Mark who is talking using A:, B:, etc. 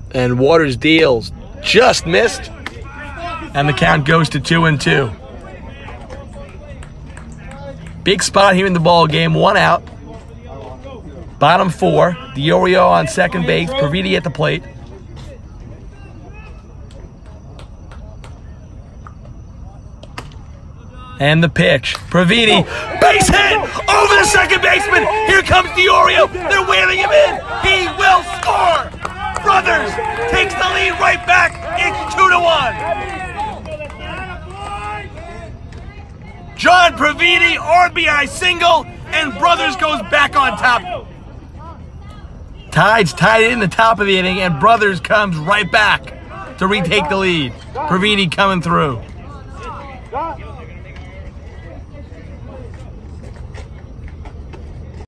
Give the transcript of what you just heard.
A: And Waters deals. Just missed. And the count goes to 2-2. Big spot here in the ball game. 1 out. Bottom 4. Diorio on second base. Previti at the plate. And the pitch. Previti. Base hit! Over the second baseman! Here comes Diorio! They're wheeling him in! He will score! Brothers takes the lead right back. It's 2-1. John Previti, RBI single, and Brothers goes back on top. Tide's tied in the top of the inning, and Brothers comes right back to retake the lead. Previti coming through.